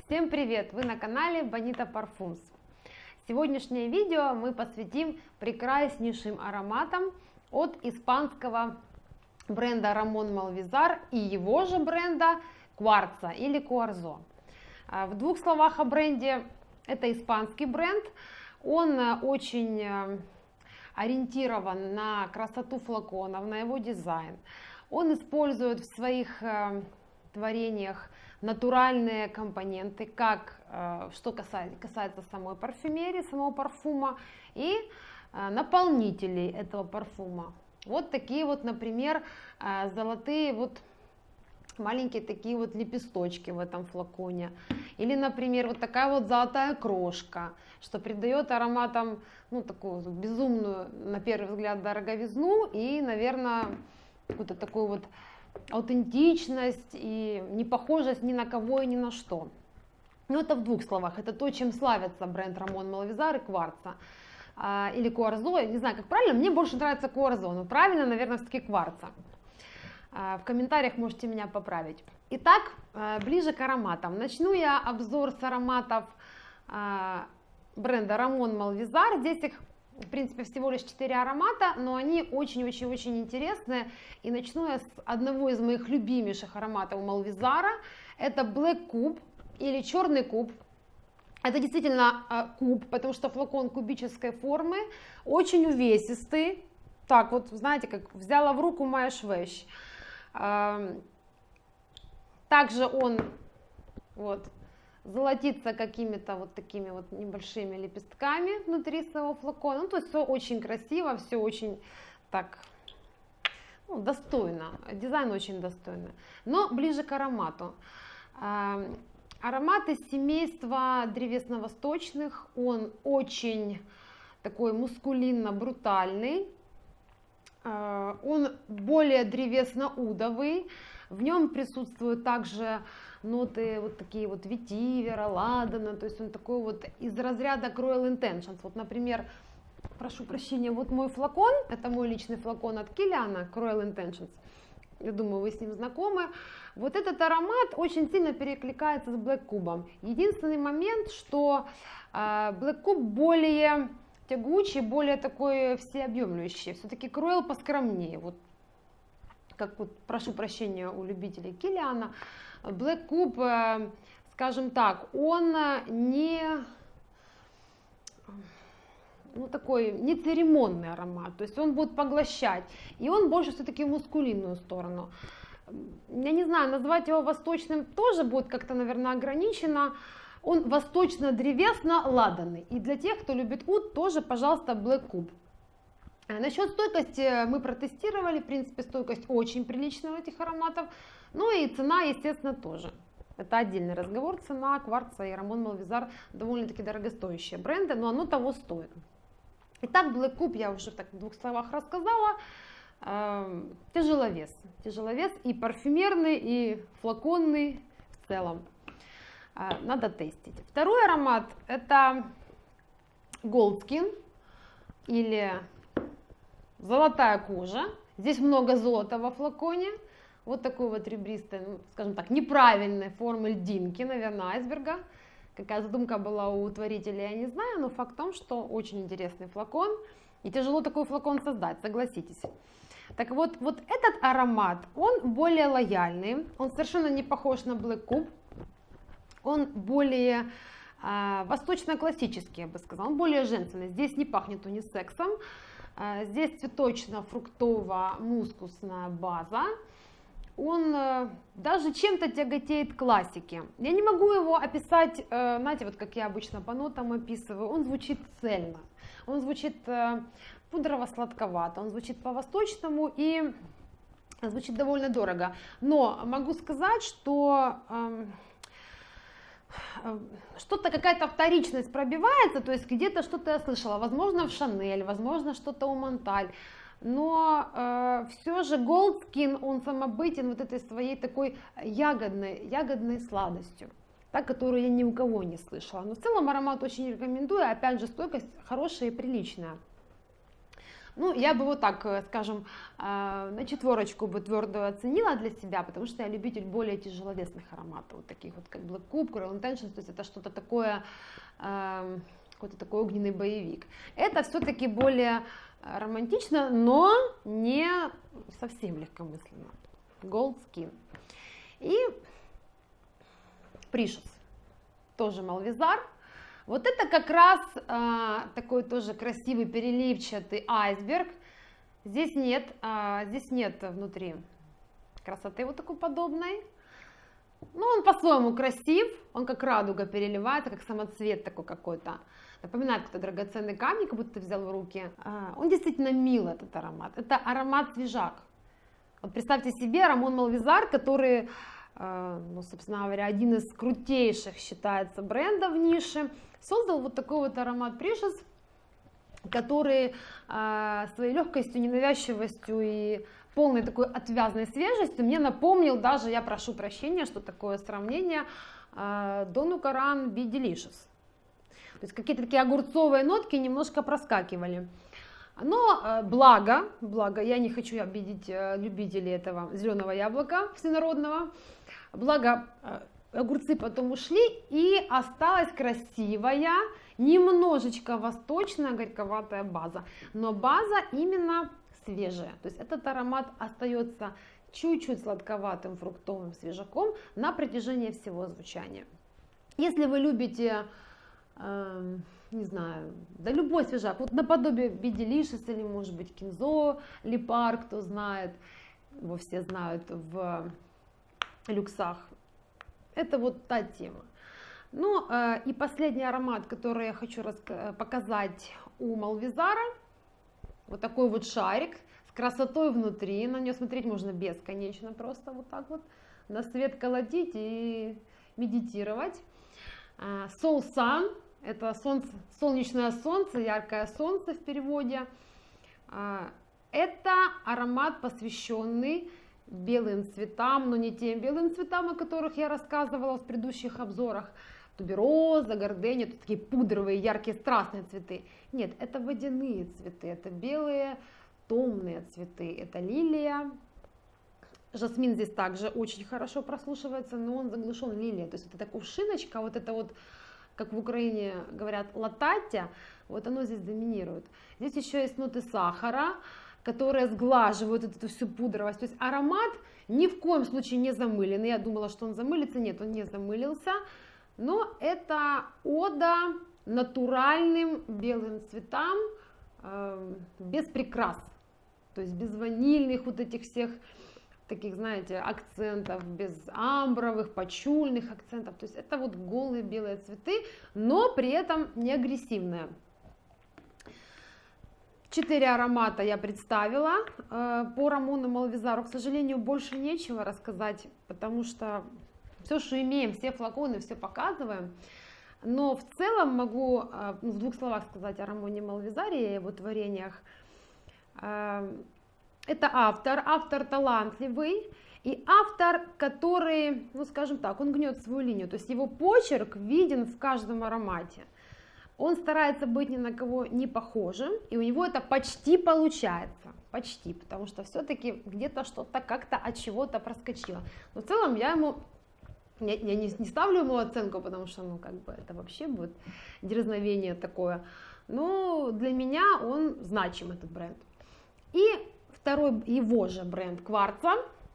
Всем привет! Вы на канале Bonita Parfums. Сегодняшнее видео мы посвятим прекраснейшим ароматам от испанского бренда Ramon Malvizar и его же бренда Quartzo или Cuarzo. В двух словах о бренде: это испанский бренд, он очень ориентирован на красоту флаконов, на его дизайн. Он использует в своих творениях натуральные компоненты, как что касается самой парфюмерии, самого парфюма и наполнителей этого парфюма. Вот такие вот, например, золотые вот маленькие такие вот лепесточки в этом флаконе, или, например, вот такая вот золотая крошка, что придает ароматам, ну, такую безумную, на первый взгляд, дороговизну и, наверное, какую-то такую вот аутентичность и не похожесть ни на кого и ни на что. Но это в двух словах. Это то, чем славится бренд Ramon Malvizar и Quartzo. Или Cuarzo, я не знаю, как правильно, мне больше нравится Cuarzo, но правильно, наверное, все-таки Quartzo. В комментариях можете меня поправить. Итак, ближе к ароматам. Начну я обзор с ароматов бренда Ramon Malvizar. Здесь их, в принципе, всего лишь 4 аромата, но они очень-очень-очень интересные. И начну я с одного из моих любимейших ароматов у Malvizar. Это Black Cube или черный куб. Это действительно куб, потому что флакон кубической формы, очень увесистый. Так вот, знаете, как взяла в руку, маешь вещь. Также он вот золотится какими-то вот такими вот небольшими лепестками внутри своего флакона. Ну, то есть все очень красиво, все очень так, ну, достойно. Дизайн очень достойный. Но ближе к аромату. Аромат из семейства древесно-восточных. Он очень такой мускулинно-брутальный. Он более древесно-удовый. В нем присутствуют также ноты вот такие вот ветивера, ладана, то есть он такой вот из разряда Cruel Intentions. Вот, например, прошу прощения, вот мой флакон, это мой личный флакон от Kilian, Cruel Intentions. Я думаю, вы с ним знакомы. Вот этот аромат очень сильно перекликается с Black Cube. Единственный момент, что Black Cube более тягучий, более такой всеобъемлющий. Все-таки Cruel поскромнее. Вот, как вот, прошу прощения у любителей Kilian, Black Cube, скажем так, он не, ну, такой нецеремонный аромат, то есть он будет поглощать, и он больше все-таки в мускулинную сторону. Я не знаю, назвать его восточным тоже будет как-то, наверное, ограничено. Он восточно-древесно-ладанный, и для тех, кто любит уд, тоже, пожалуйста, Black Cube. Насчет стойкости мы протестировали, в принципе, стойкость очень приличная у этих ароматов, ну и цена, естественно, тоже. Это отдельный разговор, цена Quartzo и Ramon Malvizar довольно-таки дорогостоящие бренды, но оно того стоит. Итак, Black Cube я уже так в двух словах рассказала. Тяжеловес и парфюмерный, и флаконный в целом. Надо тестить. Второй аромат это Gold Skin или золотая кожа. Здесь много золота во флаконе. Вот такой вот ребристой, ну, скажем так, неправильной формы льдинки, наверное, айсберга. Какая задумка была у творителя, я не знаю, но факт в том, что очень интересный флакон. И тяжело такой флакон создать, согласитесь. Так вот, вот этот аромат, он более лояльный. Он совершенно не похож на Black Cube. Он более восточно-классический, я бы сказала. Он более женственный. Здесь не пахнет унисексом. Здесь цветочно-фруктово-мускусная база. Он даже чем-то тяготеет к классике. Я не могу его описать, знаете, вот как я обычно по нотам описываю. Он звучит цельно, он звучит пудрово-сладковато, он звучит по-восточному и звучит довольно дорого. Но могу сказать, что что-то, какая-то вторичность пробивается, то есть где-то что-то я слышала, возможно в Шанель, возможно что-то у Монталь. Но все же Gold Skin, он самобытен вот этой своей такой ягодной сладостью, та, которую я ни у кого не слышала. Но в целом аромат очень рекомендую, опять же стойкость хорошая и приличная. Ну, я бы вот так, скажем, на 4 бы твердую оценила для себя, потому что я любитель более тяжеловесных ароматов, вот таких вот как Black Cube, Cruel Intentions, то есть это что-то такое, какой-то такой огненный боевик. Это все-таки более романтично, но не совсем легкомысленно. Gold Skin. И Precious, тоже Malvisar. Вот это как раз такой тоже красивый переливчатый айсберг. Здесь нет внутри красоты вот такой подобной. Но он по-своему красив, он как радуга переливается, как самоцвет такой какой-то. Напоминает какой-то драгоценный камень, как будто ты взял в руки. Он действительно мил, этот аромат. Это аромат свежак. Вот представьте себе Рамон Малвизар, который, ну, собственно говоря, один из крутейших считается брендов в нише, создал вот такой вот аромат Precious, который своей легкостью, ненавязчивостью и полной такой отвязной свежестью мне напомнил даже, я прошу прощения, что такое сравнение, Donu Karan Be Delicious. То есть какие-то такие огурцовые нотки немножко проскакивали. Но благо, я не хочу обидеть любителей этого зеленого яблока всенародного, благо огурцы потом ушли, и осталась красивая, немножечко восточная горьковатая база, но база именно свежая, то есть этот аромат остается чуть-чуть сладковатым фруктовым свежаком на протяжении всего звучания. Если вы любите, не знаю, да любой свежак, вот наподобие Be Delicious или может быть Кинзо, Липар, кто знает, его все знают в люксах, это вот та тема. Ну и последний аромат, который я хочу показать у Малвизара, вот такой вот шарик с красотой внутри, на нее смотреть можно бесконечно, просто вот так вот на свет колотить и медитировать. Soul Sun, это солнечное солнце, яркое солнце в переводе. Это аромат, посвященный белым цветам, но не тем белым цветам, о которых я рассказывала в предыдущих обзорах. Тубероза, гордения, тут такие пудровые, яркие, страстные цветы. Нет, это водяные цветы, это белые, томные цветы, это лилия. Жасмин здесь также очень хорошо прослушивается, но он заглушен лилией. То есть вот эта кувшиночка, вот это вот, как в Украине говорят, латаття, вот оно здесь доминирует. Здесь еще есть ноты сахара, которые сглаживают эту всю пудровость. То есть аромат ни в коем случае не замыленный. Я думала, что он замылится. Нет, он не замылился. Но это ода натуральным белым цветам, без прикрас. То есть без ванильных вот этих всех таких, знаете, акцентов, без амбровых, пачульных акцентов. То есть это вот голые белые цветы, но при этом не агрессивные. 4 аромата я представила по Рамону Малвизару. К сожалению, больше нечего рассказать, потому что все, что имеем, все флаконы, все показываем. Но в целом могу в 2 словах сказать о Рамоне Малвизаре и его творениях. Это автор талантливый и автор, который, ну скажем так, он гнет свою линию. То есть его почерк виден в каждом аромате. Он старается быть ни на кого не похожим, и у него это почти получается, почти, потому что все-таки где-то что-то как-то от чего-то проскочило. Но в целом я не ставлю ему оценку, потому что, ну, как бы это вообще будет дерзновение такое. Но для меня он значим, этот бренд. И второй его же бренд Кварца,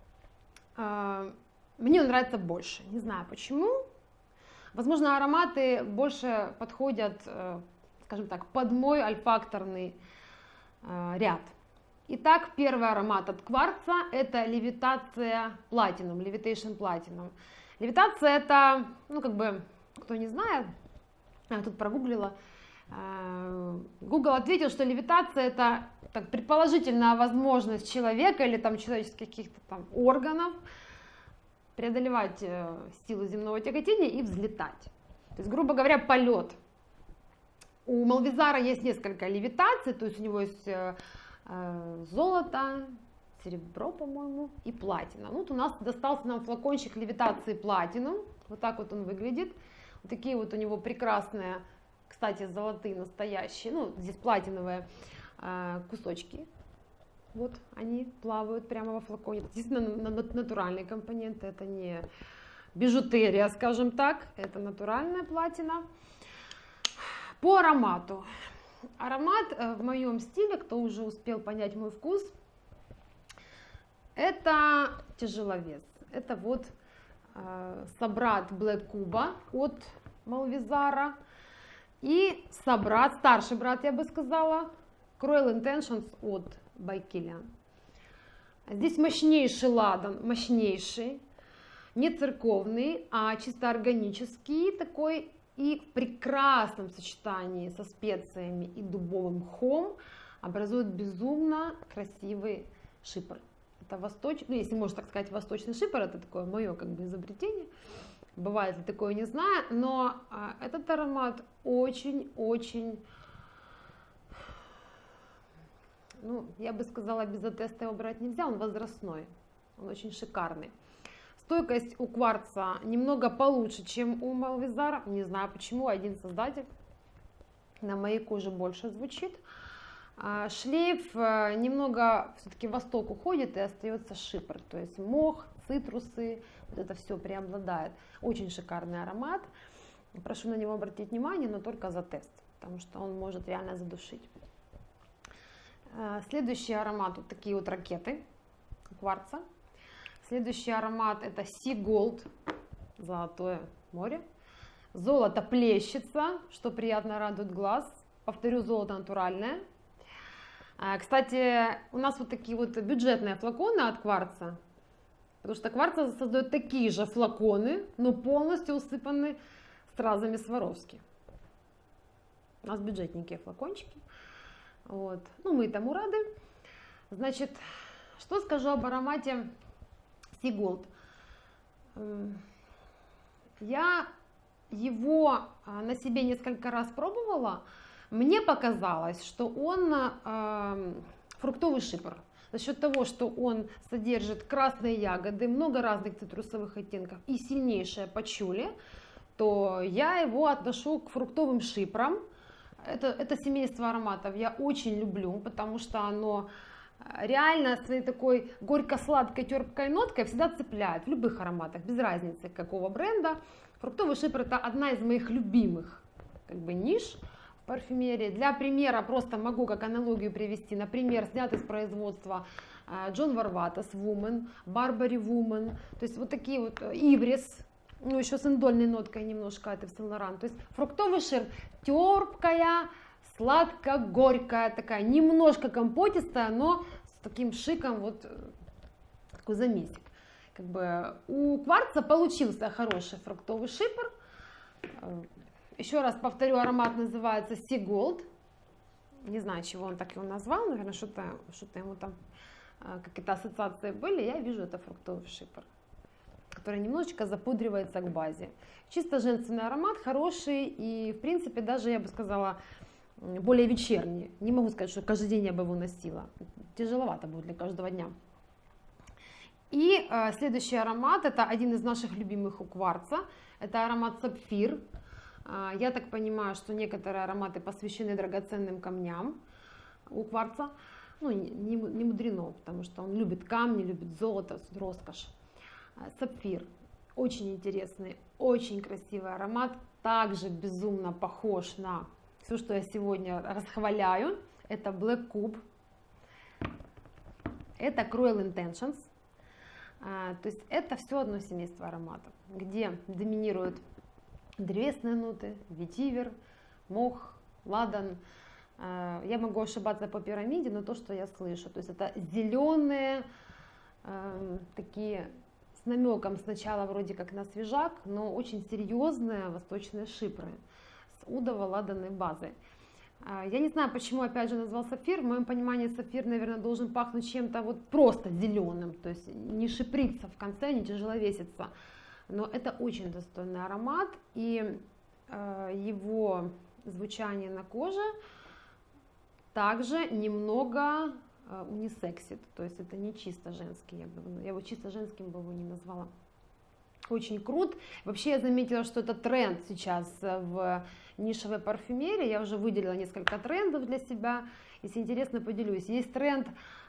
мне он нравится больше, не знаю почему. Возможно, ароматы больше подходят, скажем так, под мой альфакторный ряд. Итак, первый аромат от Кварца – это Левитация Platinum, Levitation Platinum. Левитация – это, ну, как бы, кто не знает, я тут прогуглила, Google ответил, что левитация – это так, предположительная возможность человека или там человеческих каких-то там органов преодолевать силу земного тяготения и взлетать. То есть, грубо говоря, полет. У Малвизара есть несколько левитаций, то есть у него есть золото, серебро, по-моему, и платина. Вот у нас достался нам флакончик левитации платину. Вот так вот он выглядит. Вот такие вот у него прекрасные, кстати, золотые настоящие, ну, здесь платиновые кусочки. Вот они плавают прямо во флаконе. Это действительно натуральные компоненты, это не бижутерия, скажем так, это натуральная платина. По аромату. Аромат в моем стиле, кто уже успел понять мой вкус, это тяжеловес. Это вот собрат Black Cuba от Malvisara и собрат, старший брат, я бы сказала, Cruel Intentions от By Kilian. Здесь мощнейший ладан, мощнейший, не церковный, а чисто органический такой, и в прекрасном сочетании со специями и дубовым мхом образует безумно красивый шипр. Это восточный, ну если можно так сказать, восточный шипр, это такое мое как бы изобретение. Бывает ли такое, не знаю, но этот аромат очень-очень, ну, я бы сказала, без теста его брать нельзя, он возрастной, он очень шикарный. Стойкость у кварца немного получше, чем у Malvisara, не знаю почему, один создатель, на моей коже больше звучит. Шлейф немного все-таки в восток уходит и остается шипр, то есть мох, цитрусы, вот это все преобладает. Очень шикарный аромат, прошу на него обратить внимание, но только за тест, потому что он может реально задушить. Следующий аромат, вот такие вот ракеты кварца. Следующий аромат это Sea Gold, золотое море. Золото плещется, что приятно радует глаз. Повторю, золото натуральное. Кстати, у нас вот такие вот бюджетные флаконы от кварца, потому что кварца создает такие же флаконы, но полностью усыпаны стразами Сваровски. У нас бюджетненькие флакончики. Вот. Ну, мы этому рады. Значит, что скажу об аромате Sea Gold. Я его на себе несколько раз пробовала. Мне показалось, что он фруктовый шипр. За счет того, что он содержит красные ягоды, много разных цитрусовых оттенков и сильнейшее пачули, то я его отношу к фруктовым шипрам. Это семейство ароматов я очень люблю, потому что оно реально своей такой горько-сладкой терпкой ноткой всегда цепляет в любых ароматах, без разницы какого бренда. Фруктовый шипр это одна из моих любимых как бы ниш в парфюмерии. Для примера просто могу как аналогию привести, например, снят из производства John Varvatos Woman, Burberry Woman, то есть вот такие вот Ivris, ну еще с индольной ноткой немножко, это в Saint-Laurent. То есть фруктовый шипр, терпкая, сладко-горькая, такая немножко компотистая, но с таким шиком, вот такой замесик. Как бы у кварца получился хороший фруктовый шипр. Еще раз повторю, аромат называется Sea Gold. Не знаю, чего он так его назвал, наверное, что-то ему там какие-то ассоциации были. Я вижу, это фруктовый шипр, который немножечко запудривается к базе. Чисто женственный аромат, хороший и, в принципе, даже, я бы сказала, более вечерний. Не могу сказать, что каждый день я бы его носила. Тяжеловато будет для каждого дня. И следующий аромат, это один из наших любимых у кварца. Это аромат Сапфир. Я так понимаю, что некоторые ароматы посвящены драгоценным камням у кварца. Ну, не мудрено, потому что он любит камни, любит золото, роскошь. Сапфир. Очень интересный, очень красивый аромат. Также безумно похож на все, что я сегодня расхваляю. Это Black Cube. Это Cruel Intentions. То есть это все одно семейство ароматов, где доминируют древесные ноты, ветивер, мох, ладан. Я могу ошибаться по пирамиде, но то, что я слышу, то есть это зеленые, такие с намеком сначала вроде как на свежак, но очень серьезные восточные шипры с удово-ладанной базой. Я не знаю, почему опять же назвал сапфир. В моем понимании сапфир, наверное, должен пахнуть чем-то вот просто зеленым, то есть не шиприться в конце, не тяжеловеситься. Но это очень достойный аромат, и его звучание на коже также немного унисексит, то есть это не чисто женский, я его чисто женским бы его не назвала. очень крут. Вообще я заметила, что это тренд сейчас в нишевой парфюмерии. Я уже выделила несколько трендов для себя. Если интересно, поделюсь. Есть тренд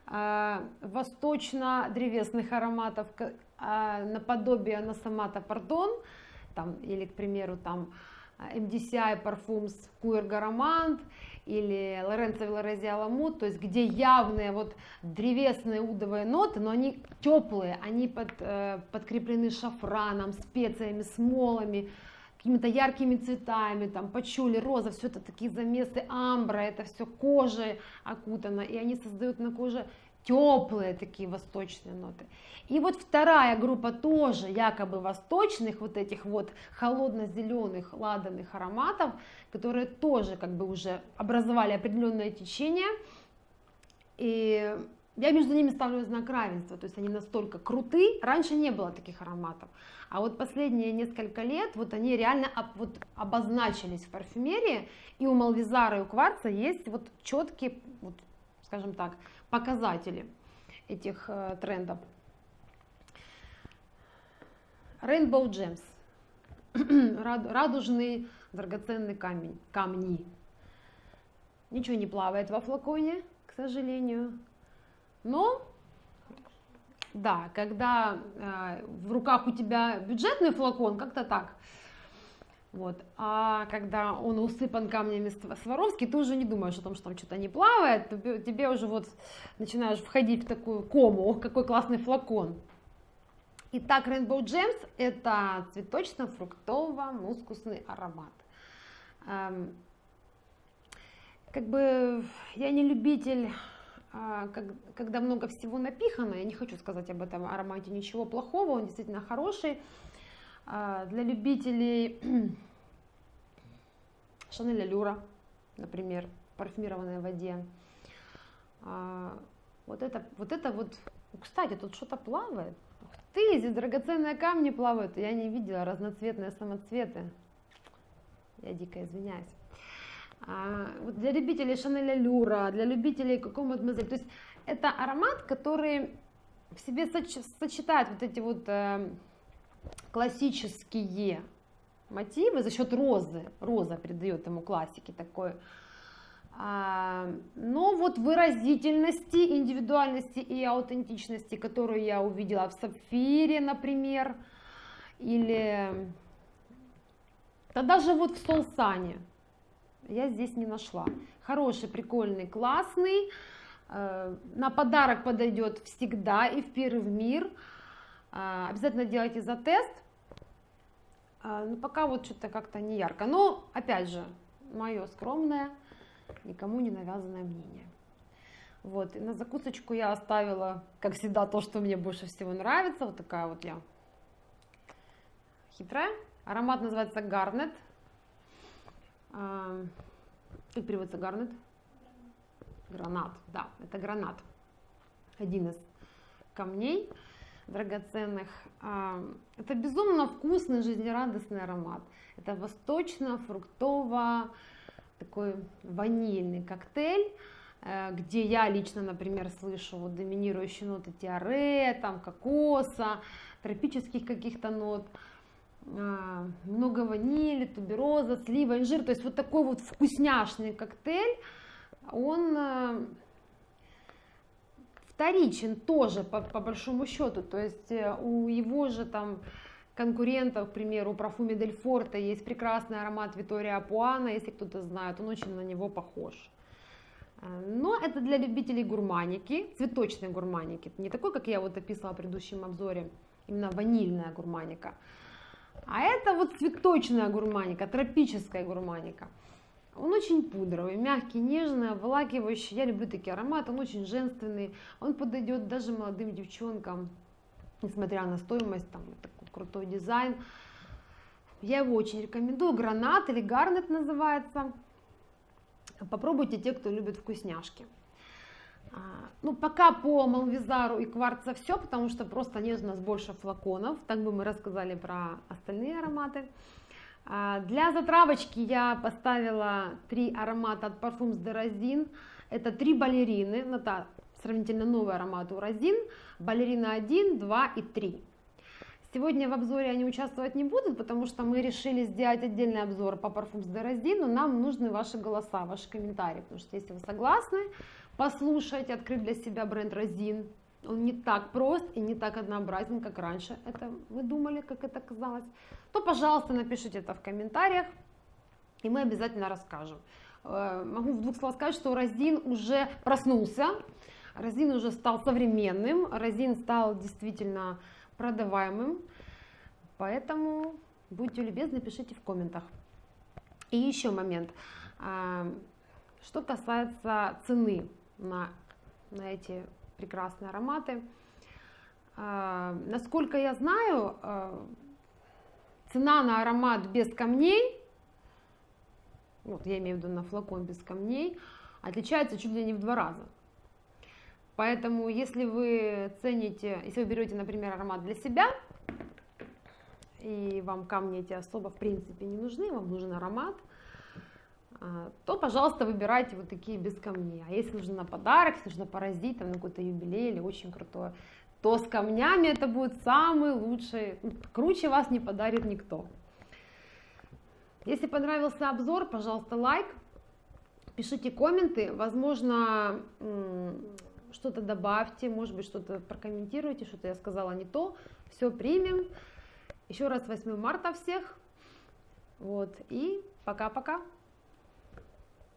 восточно-древесных ароматов, наподобие Анасамата Пардон, там, или, к примеру, там MDCI Parfums Cuir Garamant или Лоренцо Вилларези Аламут, то есть где явные вот древесные удовые ноты, но они теплые, они подкреплены шафраном, специями, смолами, какими-то яркими цветами, там пачули, роза, все это такие замесы амбра, это все кожей окутано, и они создают на коже теплые такие восточные ноты. И вот вторая группа тоже якобы восточных, вот этих вот холодно-зеленых ладанных ароматов, которые тоже как бы уже образовали определенное течение, и я между ними ставлю знак равенства, то есть они настолько круты, раньше не было таких ароматов, а вот последние несколько лет вот они реально вот обозначились в парфюмерии, и у Малвизара и у Кварца есть вот четкие, вот, скажем так, показатели этих трендов. Rainbow Gems, радужный драгоценный камни. Ничего не плавает во флаконе, к сожалению. Но, да, когда в руках у тебя бюджетный флакон, как-то так. Вот. А когда он усыпан камнями Сваровски, ты уже не думаешь о том, что там что-то не плавает, тебе уже вот начинаешь входить в такую кому, какой классный флакон. Итак, Rainbow Gems — это цветочно-фруктово-мускусный аромат. Как бы я не любитель, когда много всего напихано, я не хочу сказать об этом аромате ничего плохого, он действительно хороший. Для любителей Шанель Алюра, например, в парфюмированной воде. Вот это вот, кстати, тут что-то плавает. Ух ты, здесь драгоценные камни плавают, я не видела разноцветные самоцветы. Я дико извиняюсь. Вот для любителей Шанель Алюра, для любителей Коко Мадемуазель, то есть это аромат, который в себе сочетает вот эти вот классические мотивы за счет розы. Роза придает ему классики такой. Но вот выразительности, индивидуальности и аутентичности, которую я увидела в Сапфире, например, или да даже вот в Солсане, я здесь не нашла. Хороший, прикольный, классный, на подарок подойдет всегда и в пир, и в мир. Обязательно делайте за тест. Но пока вот что-то как-то не ярко. Но, опять же, мое скромное, никому не навязанное мнение. Вот, и на закусочку я оставила, как всегда, то, что мне больше всего нравится. Вот такая вот я хитрая. Аромат называется Гарнет. Как переводится Гарнет? Гранат, да, это гранат. Один из камней драгоценных. Это безумно вкусный, жизнерадостный аромат. Это восточно-фруктово такой ванильный коктейль, где я лично, например, слышу вот доминирующие ноты тиаре, там кокоса, тропических каких-то нот, много ванили, тубероза, слива, инжир. То есть вот такой вот вкусняшный коктейль, он вторичен тоже по большому счету. То есть у его же там конкурентов, к примеру, у Profumo del Forte есть прекрасный аромат Витория Апуана, если кто-то знает, он очень на него похож. Но это для любителей гурманики, цветочной гурманики, не такой, как я вот описывала в предыдущем обзоре, именно ванильная гурманика, а это вот цветочная гурманика, тропическая гурманика. Он очень пудровый, мягкий, нежный, обволакивающий. Я люблю такие ароматы, он очень женственный, он подойдет даже молодым девчонкам, несмотря на стоимость, там такой крутой дизайн. Я его очень рекомендую. Гранат или Гарнет называется. Попробуйте те, кто любит вкусняшки. Ну, пока по Малвизару и Кварца все, потому что просто они у нас больше флаконов. Так бы мы рассказали про остальные ароматы. Для затравочки я поставила 3 аромата от Parfums de Rosine. Это 3 балерины. Это сравнительно новый аромат у Rosine. Балерина 1, 2 и 3. Сегодня в обзоре они участвовать не будут, потому что мы решили сделать отдельный обзор по Parfums de Rosine, но нам нужны ваши голоса, ваши комментарии, потому что если вы согласны послушать, открыть для себя бренд Rosine, он не так прост и не так однообразен, как раньше это вы думали, как это казалось, то, пожалуйста, напишите это в комментариях, и мы обязательно расскажем. Могу в двух словах сказать, что Rosine уже проснулся, Rosine уже стал современным, Rosine стал действительно продаваемым, поэтому будьте любезны, пишите в комментах. И еще момент, что касается цены на эти прекрасные ароматы, насколько я знаю, цена на аромат без камней, вот я имею в виду на флакон без камней, отличается чуть ли не в 2 раза. Поэтому, если вы цените, если вы берете, например, аромат для себя, и вам камни эти особо в принципе не нужны, вам нужен аромат, то, пожалуйста, выбирайте вот такие без камней. А если нужно на подарок, если нужно поразить, там, на какой-то юбилей или очень крутой, то с камнями это будет самый лучший, круче вас не подарит никто. Если понравился обзор, пожалуйста, лайк, пишите комменты, возможно, что-то добавьте, может быть, что-то прокомментируйте, что-то я сказала не то, все примем. Еще раз 8 марта всех, вот, и пока-пока.